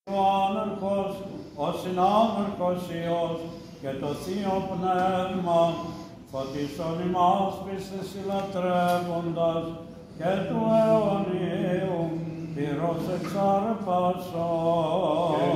Ο άναρχος, ο συνάναρχος Υιός και το Θείο Πνεύμα, φωτίσον ημάς πίστης συλλατρεύοντας και του αιωνίου πυρός εξάρπασον.